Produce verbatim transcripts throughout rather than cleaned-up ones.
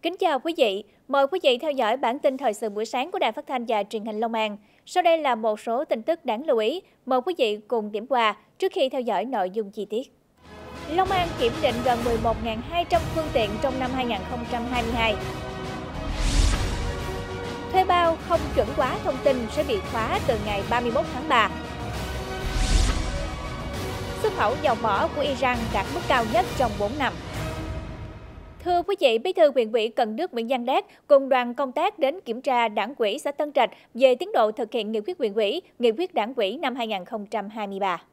Kính chào quý vị, mời quý vị theo dõi bản tin thời sự buổi sáng của Đài Phát thanh và Truyền hình Long An. Sau đây là một số tin tức đáng lưu ý, mời quý vị cùng điểm qua trước khi theo dõi nội dung chi tiết. Long An kiểm định gần mười một nghìn hai trăm phương tiện trong năm hai nghìn không trăm hai mươi hai. Thuê bao không chuẩn hóa thông tin sẽ bị khóa từ ngày ba mươi mốt tháng ba. Xuất khẩu dầu mỏ của Iran đạt mức cao nhất trong bốn năm. Thưa quý vị, Bí thư Huyện ủy Cần Đước Nguyễn Văn Đát cùng đoàn công tác đến kiểm tra Đảng ủy xã Tân Trạch về tiến độ thực hiện nghị quyết huyện ủy, nghị quyết Đảng ủy năm hai nghìn không trăm hai mươi ba.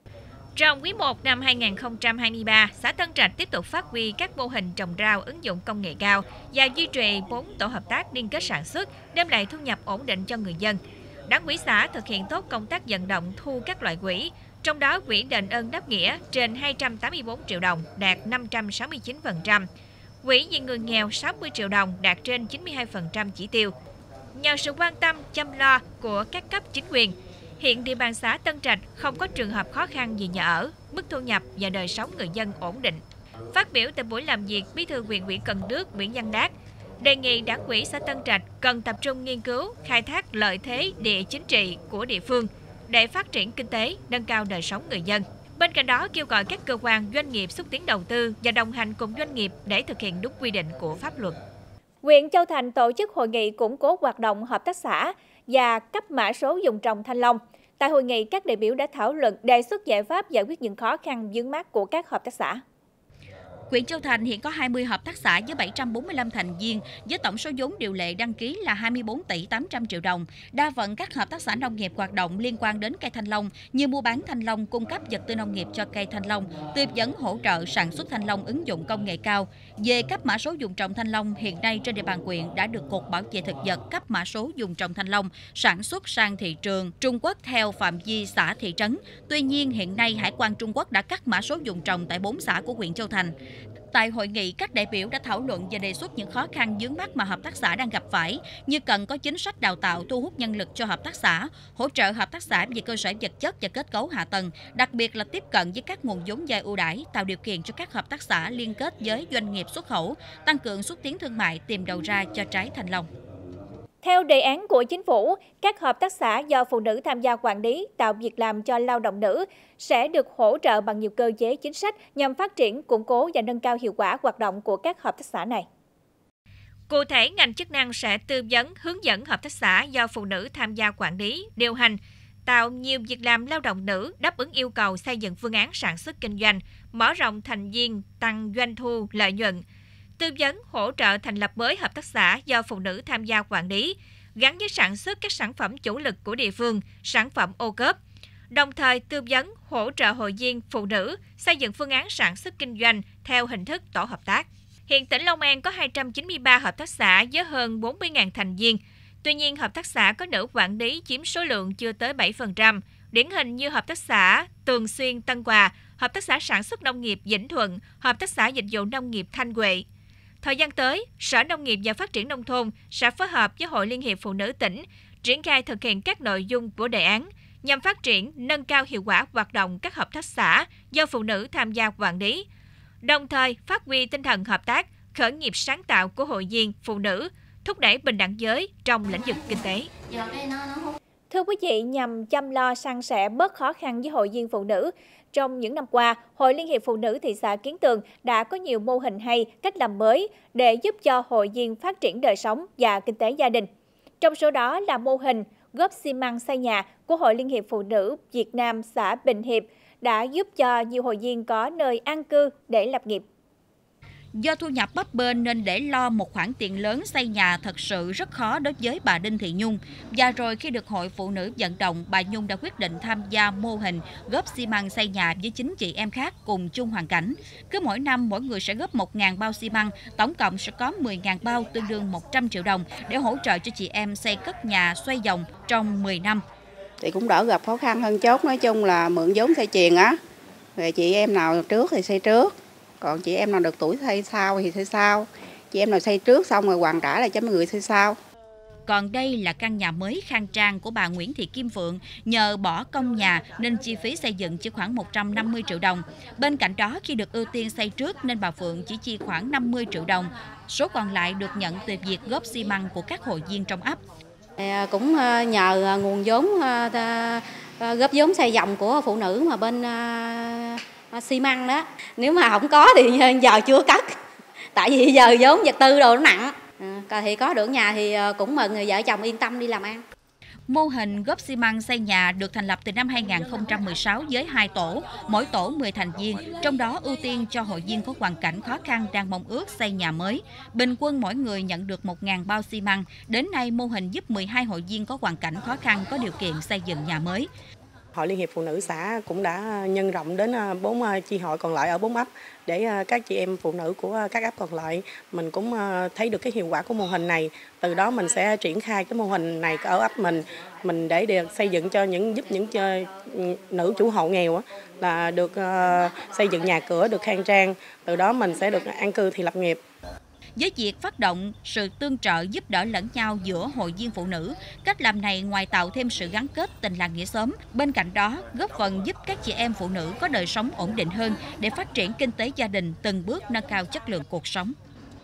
Trong quý một năm hai nghìn không trăm hai mươi ba, xã Tân Trạch tiếp tục phát huy các mô hình trồng rau ứng dụng công nghệ cao và duy trì bốn tổ hợp tác liên kết sản xuất, đem lại thu nhập ổn định cho người dân. Đảng ủy xã thực hiện tốt công tác vận động thu các loại quỹ, trong đó quỹ đền ơn đáp nghĩa trên hai trăm tám mươi tư triệu đồng, đạt năm trăm sáu mươi chín phần trăm. Quỹ vì người nghèo sáu mươi triệu đồng, đạt trên chín mươi hai phần trăm chỉ tiêu. Nhờ sự quan tâm, chăm lo của các cấp chính quyền, hiện địa bàn xã Tân Trạch không có trường hợp khó khăn về nhà ở, mức thu nhập và đời sống người dân ổn định. Phát biểu tại buổi làm việc, Bí thư Huyện ủy Cần Đước Nguyễn Văn Đát đề nghị Đảng ủy xã Tân Trạch cần tập trung nghiên cứu, khai thác lợi thế địa chính trị của địa phương để phát triển kinh tế, nâng cao đời sống người dân. Bên cạnh đó, kêu gọi các cơ quan doanh nghiệp xúc tiến đầu tư và đồng hành cùng doanh nghiệp để thực hiện đúng quy định của pháp luật. Huyện Châu Thành tổ chức hội nghị củng cố hoạt động hợp tác xã và cấp mã số vùng trồng thanh long. Tại hội nghị, các đại biểu đã thảo luận đề xuất giải pháp giải quyết những khó khăn vướng mắc của các hợp tác xã. Huyện Châu Thành hiện có hai mươi hợp tác xã với bảy trăm bốn mươi lăm thành viên, với tổng số vốn điều lệ đăng ký là hai mươi tư tỷ tám trăm triệu đồng. Đa phần các hợp tác xã nông nghiệp hoạt động liên quan đến cây thanh long như mua bán thanh long, cung cấp vật tư nông nghiệp cho cây thanh long, tư vấn hỗ trợ sản xuất thanh long ứng dụng công nghệ cao. Về cấp mã số vùng trồng thanh long, hiện nay trên địa bàn huyện đã được Cục Bảo vệ thực vật cấp mã số vùng trồng thanh long sản xuất sang thị trường Trung Quốc theo phạm vi xã thị trấn. Tuy nhiên, hiện nay Hải quan Trung Quốc đã cắt mã số vùng trồng tại bốn xã của huyện Châu Thành. Tại hội nghị, các đại biểu đã thảo luận và đề xuất những khó khăn vướng mắc mà hợp tác xã đang gặp phải, như cần có chính sách đào tạo thu hút nhân lực cho hợp tác xã, hỗ trợ hợp tác xã về cơ sở vật chất và kết cấu hạ tầng, đặc biệt là tiếp cận với các nguồn vốn vay ưu đãi, tạo điều kiện cho các hợp tác xã liên kết với doanh nghiệp xuất khẩu, tăng cường xúc tiến thương mại, tìm đầu ra cho trái thanh long. Theo đề án của Chính phủ, các hợp tác xã do phụ nữ tham gia quản lý tạo việc làm cho lao động nữ sẽ được hỗ trợ bằng nhiều cơ chế chính sách nhằm phát triển, củng cố và nâng cao hiệu quả hoạt động của các hợp tác xã này. Cụ thể, ngành chức năng sẽ tư vấn, hướng dẫn hợp tác xã do phụ nữ tham gia quản lý, điều hành, tạo nhiều việc làm lao động nữ, đáp ứng yêu cầu xây dựng phương án sản xuất kinh doanh, mở rộng thành viên, tăng doanh thu, lợi nhuận. Tư vấn hỗ trợ thành lập mới hợp tác xã do phụ nữ tham gia quản lý, gắn với sản xuất các sản phẩm chủ lực của địa phương, sản phẩm ô cốp. Đồng thời tư vấn hỗ trợ hội viên phụ nữ xây dựng phương án sản xuất kinh doanh theo hình thức tổ hợp tác. Hiện tỉnh Long An có hai trăm chín mươi ba hợp tác xã với hơn bốn mươi nghìn thành viên. Tuy nhiên, hợp tác xã có nữ quản lý chiếm số lượng chưa tới bảy phần trăm. Điển hình như hợp tác xã Tường Xuyên Tân Hòa, hợp tác xã sản xuất nông nghiệp Vĩnh Thuận, hợp tác xã dịch vụ nông nghiệp Thanh Huệ. Thời gian tới, Sở Nông nghiệp và Phát triển Nông thôn sẽ phối hợp với Hội Liên hiệp Phụ nữ tỉnh triển khai thực hiện các nội dung của đề án nhằm phát triển, nâng cao hiệu quả hoạt động các hợp tác xã do phụ nữ tham gia quản lý, đồng thời phát huy tinh thần hợp tác, khởi nghiệp sáng tạo của hội viên phụ nữ, thúc đẩy bình đẳng giới trong lĩnh vực kinh tế. Thưa quý vị, nhằm chăm lo san sẻ bớt khó khăn với hội viên phụ nữ, trong những năm qua, Hội Liên hiệp Phụ nữ thị xã Kiến Tường đã có nhiều mô hình hay, cách làm mới để giúp cho hội viên phát triển đời sống và kinh tế gia đình. Trong số đó là mô hình góp xi măng xây nhà của Hội Liên hiệp Phụ nữ Việt Nam xã Bình Hiệp đã giúp cho nhiều hội viên có nơi an cư để lập nghiệp. Do thu nhập bấp bênh nên để lo một khoản tiền lớn xây nhà thật sự rất khó đối với bà Đinh Thị Nhung. Và rồi khi được Hội Phụ nữ vận động, bà Nhung đã quyết định tham gia mô hình góp xi măng xây nhà với chín chị em khác cùng chung hoàn cảnh. Cứ mỗi năm mỗi người sẽ góp một nghìn bao xi măng, tổng cộng sẽ có mười nghìn bao tương đương một trăm triệu đồng để hỗ trợ cho chị em xây cất nhà xoay vòng trong mười năm. Thì cũng đỡ gặp khó khăn hơn chốt, nói chung là mượn vốn xây chuyền á. Rồi chị em nào trước thì xây trước. Còn chị em nào được tuổi xây sau thì xây sau. Chị em nào xây trước xong rồi hoàn trả lại cho mọi người xây sau. Còn đây là căn nhà mới khang trang của bà Nguyễn Thị Kim Phượng, nhờ bỏ công nhà nên chi phí xây dựng chỉ khoảng một trăm năm mươi triệu đồng. Bên cạnh đó, khi được ưu tiên xây trước nên bà Phượng chỉ chi khoảng năm mươi triệu đồng. Số còn lại được nhận từ việc góp xi măng của các hội viên trong ấp. Cũng nhờ nguồn vốn góp vốn xây dòng của phụ nữ mà bên xi măng đó. Nếu mà không có thì giờ chưa cất. Tại vì giờ vốn vật tư đồ nó nặng. À, thì có được nhà thì cũng mừng người vợ chồng yên tâm đi làm ăn. Mô hình góp xi măng xây nhà được thành lập từ năm hai nghìn không trăm mười sáu với hai tổ, mỗi tổ mười thành viên, trong đó ưu tiên cho hội viên có hoàn cảnh khó khăn đang mong ước xây nhà mới. Bình quân mỗi người nhận được một nghìn bao xi măng. Đến nay, mô hình giúp mười hai hội viên có hoàn cảnh khó khăn có điều kiện xây dựng nhà mới. Hội Liên hiệp Phụ nữ xã cũng đã nhân rộng đến bốn chi hội còn lại ở bốn ấp để các chị em phụ nữ của các ấp còn lại mình cũng thấy được cái hiệu quả của mô hình này. Từ đó mình sẽ triển khai cái mô hình này ở ấp mình mình để, để xây dựng cho những giúp những nữ chủ hộ nghèo là được xây dựng nhà cửa được khang trang. Từ đó mình sẽ được an cư thì lập nghiệp. Với việc phát động sự tương trợ giúp đỡ lẫn nhau giữa hội viên phụ nữ, cách làm này ngoài tạo thêm sự gắn kết tình làng nghĩa xóm, bên cạnh đó góp phần giúp các chị em phụ nữ có đời sống ổn định hơn để phát triển kinh tế gia đình, từng bước nâng cao chất lượng cuộc sống.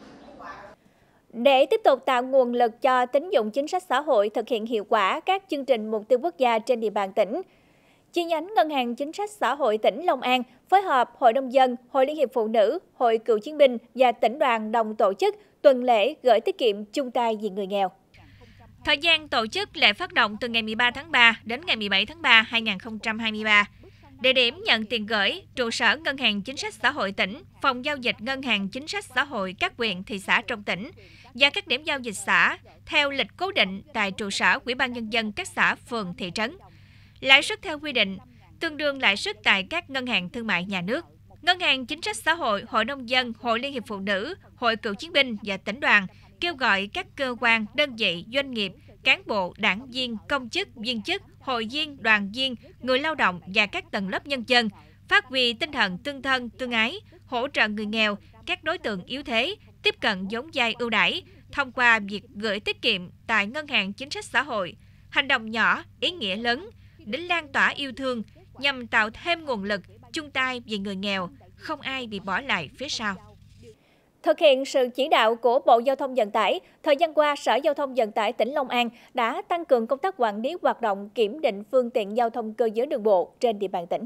Để tiếp tục tạo nguồn lực cho tín dụng chính sách xã hội thực hiện hiệu quả các chương trình mục tiêu quốc gia trên địa bàn tỉnh, chi nhánh Ngân hàng Chính sách Xã hội tỉnh Long An phối hợp Hội nông dân, Hội Liên hiệp Phụ nữ, Hội Cựu chiến binh và tỉnh đoàn đồng tổ chức tuần lễ gửi tiết kiệm chung tay vì người nghèo. Thời gian tổ chức lễ phát động từ ngày mười ba tháng ba đến ngày mười bảy tháng ba năm hai nghìn không trăm hai mươi ba. Địa điểm nhận tiền gửi, trụ sở Ngân hàng Chính sách Xã hội tỉnh, phòng giao dịch Ngân hàng Chính sách Xã hội các huyện, thị xã trong tỉnh và các điểm giao dịch xã theo lịch cố định tại trụ sở Ủy ban Nhân dân các xã, phường, thị trấn. Lãi suất theo quy định, tương đương lãi suất tại các ngân hàng thương mại nhà nước. Ngân hàng Chính sách Xã hội, Hội nông dân, Hội Liên hiệp Phụ nữ, Hội Cựu chiến binh và tỉnh đoàn kêu gọi các cơ quan, đơn vị, doanh nghiệp, cán bộ, đảng viên, công chức, viên chức, hội viên, đoàn viên, người lao động và các tầng lớp nhân dân phát huy tinh thần tương thân, tương ái, hỗ trợ người nghèo, các đối tượng yếu thế, tiếp cận vốn vay ưu đãi thông qua việc gửi tiết kiệm tại Ngân hàng Chính sách Xã hội. Hành động nhỏ, ý nghĩa lớn để lan tỏa yêu thương nhằm tạo thêm nguồn lực chung tay vì người nghèo, không ai bị bỏ lại phía sau. Thực hiện sự chỉ đạo của Bộ Giao thông Vận tải, thời gian qua, Sở Giao thông Vận tải tỉnh Long An đã tăng cường công tác quản lý hoạt động kiểm định phương tiện giao thông cơ giới đường bộ trên địa bàn tỉnh.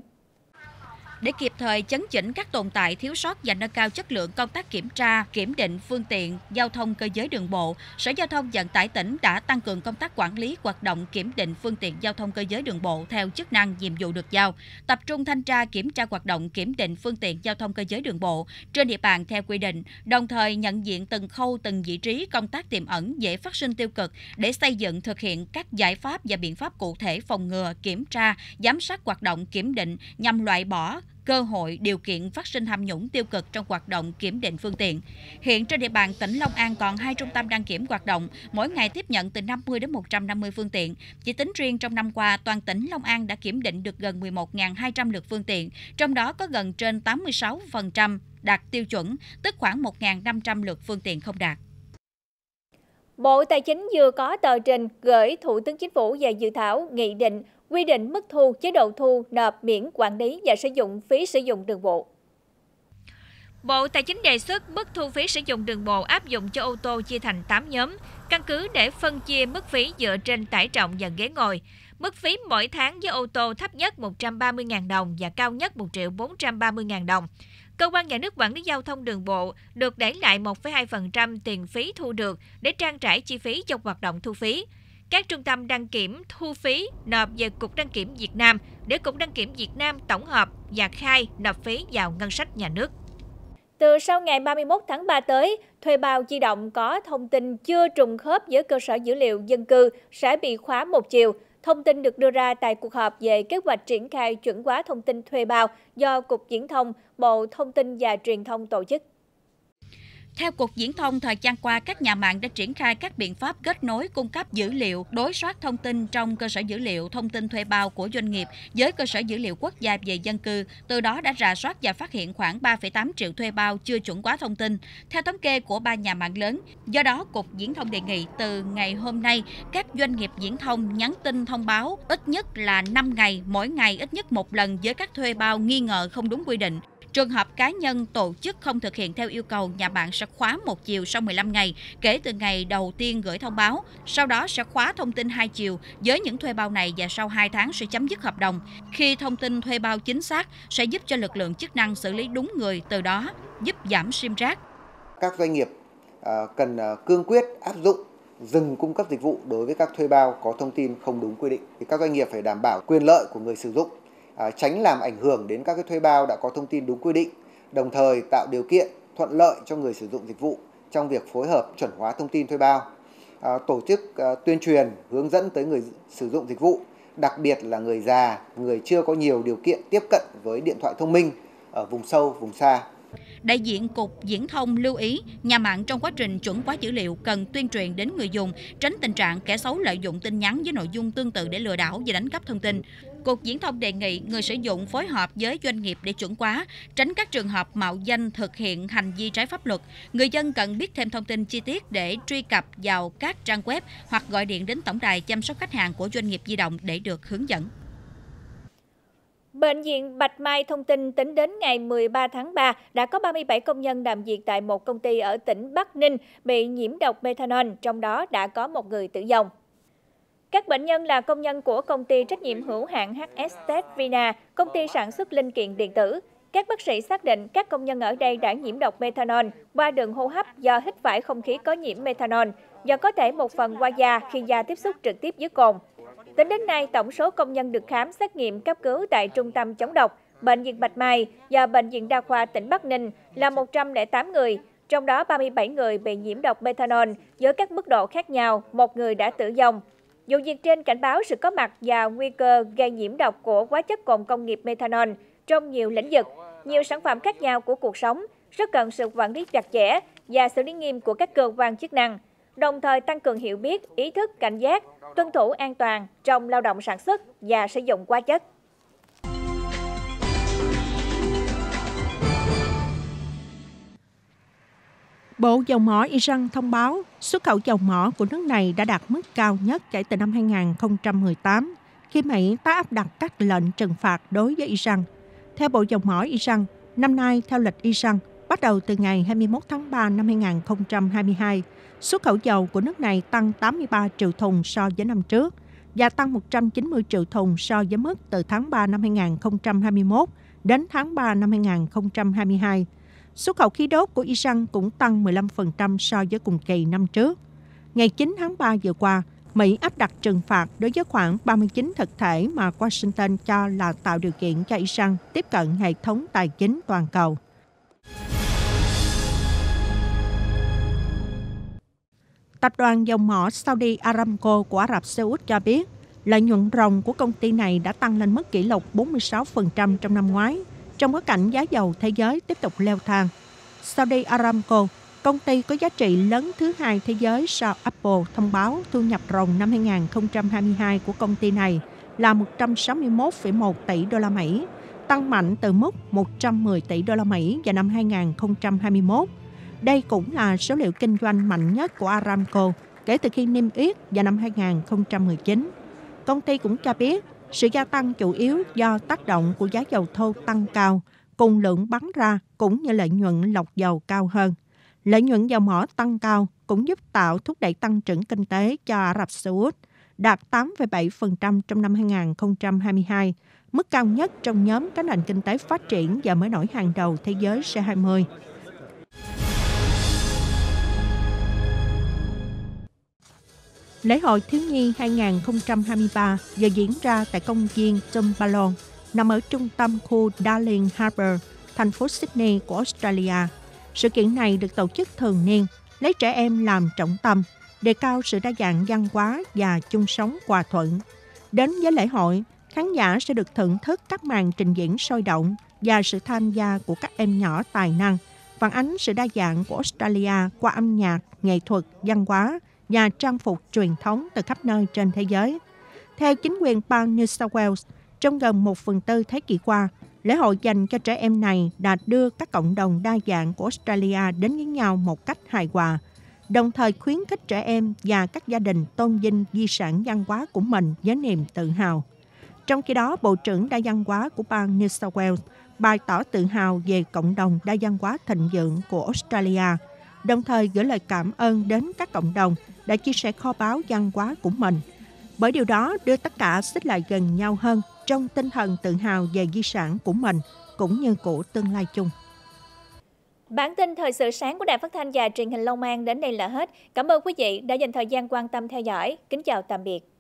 Để kịp thời chấn chỉnh các tồn tại thiếu sót và nâng cao chất lượng công tác kiểm tra, kiểm định phương tiện giao thông cơ giới đường bộ, Sở Giao thông Vận tải tỉnh đã tăng cường công tác quản lý hoạt động kiểm định phương tiện giao thông cơ giới đường bộ theo chức năng nhiệm vụ được giao, tập trung thanh tra kiểm tra hoạt động kiểm định phương tiện giao thông cơ giới đường bộ trên địa bàn theo quy định, đồng thời nhận diện từng khâu từng vị trí công tác tiềm ẩn dễ phát sinh tiêu cực để xây dựng thực hiện các giải pháp và biện pháp cụ thể phòng ngừa, kiểm tra, giám sát hoạt động kiểm định nhằm loại bỏ cơ hội, điều kiện phát sinh tham nhũng tiêu cực trong hoạt động kiểm định phương tiện. Hiện trên địa bàn tỉnh Long An còn hai trung tâm đăng kiểm hoạt động, mỗi ngày tiếp nhận từ năm mươi đến một trăm năm mươi phương tiện. Chỉ tính riêng trong năm qua, toàn tỉnh Long An đã kiểm định được gần mười một nghìn hai trăm lượt phương tiện, trong đó có gần trên tám mươi sáu phần trăm đạt tiêu chuẩn, tức khoảng một nghìn năm trăm lượt phương tiện không đạt. Bộ Tài chính vừa có tờ trình gửi Thủ tướng Chính phủ về dự thảo nghị định quy định mức thu, chế độ thu, nộp, miễn quản lý và sử dụng phí sử dụng đường bộ. Bộ Tài chính đề xuất mức thu phí sử dụng đường bộ áp dụng cho ô tô chia thành tám nhóm, căn cứ để phân chia mức phí dựa trên tải trọng và ghế ngồi. Mức phí mỗi tháng với ô tô thấp nhất một trăm ba mươi nghìn đồng và cao nhất một triệu bốn trăm ba mươi nghìn đồng. Cơ quan nhà nước quản lý giao thông đường bộ được đẩy lại một phẩy hai phần trăm tiền phí thu được để trang trải chi phí cho hoạt động thu phí. Các trung tâm đăng kiểm thu phí nộp về Cục Đăng kiểm Việt Nam để Cục Đăng kiểm Việt Nam tổng hợp và khai nộp phí vào ngân sách nhà nước. Từ sau ngày ba mươi mốt tháng ba tới, thuê bao di động có thông tin chưa trùng khớp với cơ sở dữ liệu dân cư sẽ bị khóa một chiều. Thông tin được đưa ra tại cuộc họp về kế hoạch triển khai chuẩn hóa thông tin thuê bao do Cục Viễn thông, Bộ Thông tin và Truyền thông tổ chức. Theo Cục Viễn thông, thời gian qua, các nhà mạng đã triển khai các biện pháp kết nối cung cấp dữ liệu, đối soát thông tin trong cơ sở dữ liệu thông tin thuê bao của doanh nghiệp với cơ sở dữ liệu quốc gia về dân cư, từ đó đã rà soát và phát hiện khoảng ba phẩy tám triệu thuê bao chưa chuẩn hóa thông tin. Theo thống kê của ba nhà mạng lớn, do đó Cục Viễn thông đề nghị từ ngày hôm nay, các doanh nghiệp viễn thông nhắn tin thông báo ít nhất là năm ngày, mỗi ngày ít nhất một lần với các thuê bao nghi ngờ không đúng quy định. Trường hợp cá nhân, tổ chức không thực hiện theo yêu cầu, nhà mạng sẽ khóa một chiều sau mười lăm ngày kể từ ngày đầu tiên gửi thông báo. Sau đó sẽ khóa thông tin hai chiều với những thuê bao này và sau hai tháng sẽ chấm dứt hợp đồng. Khi thông tin thuê bao chính xác sẽ giúp cho lực lượng chức năng xử lý đúng người, từ đó giúp giảm sim rác. Các doanh nghiệp cần cương quyết áp dụng dừng cung cấp dịch vụ đối với các thuê bao có thông tin không đúng quy định. Thì các doanh nghiệp phải đảm bảo quyền lợi của người sử dụng, À, tránh làm ảnh hưởng đến các cái thuê bao đã có thông tin đúng quy định, đồng thời tạo điều kiện thuận lợi cho người sử dụng dịch vụ trong việc phối hợp chuẩn hóa thông tin thuê bao, à, tổ chức à, tuyên truyền hướng dẫn tới người sử dụng dịch vụ, đặc biệt là người già, người chưa có nhiều điều kiện tiếp cận với điện thoại thông minh ở vùng sâu, vùng xa. Đại diện Cục Viễn thông lưu ý, nhà mạng trong quá trình chuẩn hóa dữ liệu cần tuyên truyền đến người dùng, tránh tình trạng kẻ xấu lợi dụng tin nhắn với nội dung tương tự để lừa đảo và đánh cắp thông tin. Cục Viễn thông đề nghị người sử dụng phối hợp với doanh nghiệp để chuẩn hóa, tránh các trường hợp mạo danh thực hiện hành vi trái pháp luật. Người dân cần biết thêm thông tin chi tiết để truy cập vào các trang web hoặc gọi điện đến tổng đài chăm sóc khách hàng của doanh nghiệp di động để được hướng dẫn. Bệnh viện Bạch Mai thông tin tính đến ngày mười ba tháng ba đã có ba mươi bảy công nhân làm việc tại một công ty ở tỉnh Bắc Ninh bị nhiễm độc methanol, trong đó đã có một người tử vong. Các bệnh nhân là công nhân của công ty trách nhiệm hữu hạn hát ét Tech Vina, công ty sản xuất linh kiện điện tử. Các bác sĩ xác định các công nhân ở đây đã nhiễm độc methanol qua đường hô hấp do hít phải không khí có nhiễm methanol, do có thể một phần qua da khi da tiếp xúc trực tiếp với cồn. Tính đến nay, tổng số công nhân được khám xét nghiệm cấp cứu tại Trung tâm chống độc, Bệnh viện Bạch Mai và Bệnh viện Đa khoa tỉnh Bắc Ninh là một trăm lẻ tám người, trong đó ba mươi bảy người bị nhiễm độc methanol với các mức độ khác nhau, một người đã tử vong. Vụ việc trên cảnh báo sự có mặt và nguy cơ gây nhiễm độc của hóa chất cồn công nghiệp methanol trong nhiều lĩnh vực, nhiều sản phẩm khác nhau của cuộc sống, rất cần sự quản lý chặt chẽ và xử lý nghiêm của các cơ quan chức năng, đồng thời tăng cường hiểu biết, ý thức, cảnh giác, tuân thủ an toàn trong lao động sản xuất và sử dụng hóa chất. Bộ Dầu mỏ Iran thông báo xuất khẩu dầu mỏ của nước này đã đạt mức cao nhất kể từ năm hai nghìn không trăm mười tám, khi Mỹ tái áp đặt các lệnh trừng phạt đối với Iran. Theo Bộ Dầu mỏ Iran, năm nay theo lịch Iran, bắt đầu từ ngày hai mươi mốt tháng ba năm hai nghìn không trăm hai mươi hai, xuất khẩu dầu của nước này tăng tám mươi ba triệu thùng so với năm trước và tăng một trăm chín mươi triệu thùng so với mức từ tháng ba năm hai nghìn không trăm hai mươi mốt đến tháng ba năm hai nghìn không trăm hai mươi hai. Xuất khẩu khí đốt của Iran cũng tăng mười lăm phần trăm so với cùng kỳ năm trước. Ngày chín tháng ba vừa qua, Mỹ áp đặt trừng phạt đối với khoảng ba mươi chín thực thể mà Washington cho là tạo điều kiện cho Iran tiếp cận hệ thống tài chính toàn cầu. Tập đoàn dầu mỏ Saudi Aramco của Ả Rập Xê Út cho biết, lợi nhuận ròng của công ty này đã tăng lên mức kỷ lục bốn mươi sáu phần trăm trong năm ngoái, trong bối cảnh giá dầu thế giới tiếp tục leo thang. Saudi Aramco, công ty có giá trị lớn thứ hai thế giới sau Apple, thông báo thu nhập ròng năm hai nghìn không trăm hai mươi hai của công ty này là một trăm sáu mươi mốt phẩy một tỷ đô la Mỹ, tăng mạnh từ mức một trăm mười tỷ đô la Mỹ vào năm hai nghìn không trăm hai mươi mốt. Đây cũng là số liệu kinh doanh mạnh nhất của Aramco kể từ khi niêm yết vào năm hai nghìn không trăm mười chín. Công ty cũng cho biết sự gia tăng chủ yếu do tác động của giá dầu thô tăng cao, cùng lượng bắn ra cũng như lợi nhuận lọc dầu cao hơn. Lợi nhuận dầu mỏ tăng cao cũng giúp tạo thúc đẩy tăng trưởng kinh tế cho Ả Rập Xê Út, đạt tám phẩy bảy phần trăm trong năm hai nghìn không trăm hai mươi hai, mức cao nhất trong nhóm các nền kinh tế phát triển và mới nổi hàng đầu thế giới G hai mươi. Lễ hội thiếu nhi hai nghìn không trăm hai mươi ba vừa diễn ra tại công viên Tumbalong, nằm ở trung tâm khu Darling Harbour, thành phố Sydney của Australia. Sự kiện này được tổ chức thường niên, lấy trẻ em làm trọng tâm, đề cao sự đa dạng văn hóa và chung sống hòa thuận. Đến với lễ hội, khán giả sẽ được thưởng thức các màn trình diễn sôi động và sự tham gia của các em nhỏ tài năng, phản ánh sự đa dạng của Australia qua âm nhạc, nghệ thuật, văn hóa và trang phục truyền thống từ khắp nơi trên thế giới. Theo chính quyền bang New South Wales, trong gần một phần tư thế kỷ qua, lễ hội dành cho trẻ em này đã đưa các cộng đồng đa dạng của Australia đến với nhau một cách hài hòa, đồng thời khuyến khích trẻ em và các gia đình tôn vinh di sản văn hóa của mình với niềm tự hào. Trong khi đó, Bộ trưởng Đa văn hóa của bang New South Wales bày tỏ tự hào về cộng đồng đa văn hóa thịnh vượng của Australia, đồng thời gửi lời cảm ơn đến các cộng đồng đã chia sẻ kho báu văn hóa của mình. Bởi điều đó đưa tất cả xích lại gần nhau hơn trong tinh thần tự hào về di sản của mình cũng như của tương lai chung. Bản tin thời sự sáng của Đài Phát thanh và Truyền hình Long An đến đây là hết. Cảm ơn quý vị đã dành thời gian quan tâm theo dõi. Kính chào tạm biệt.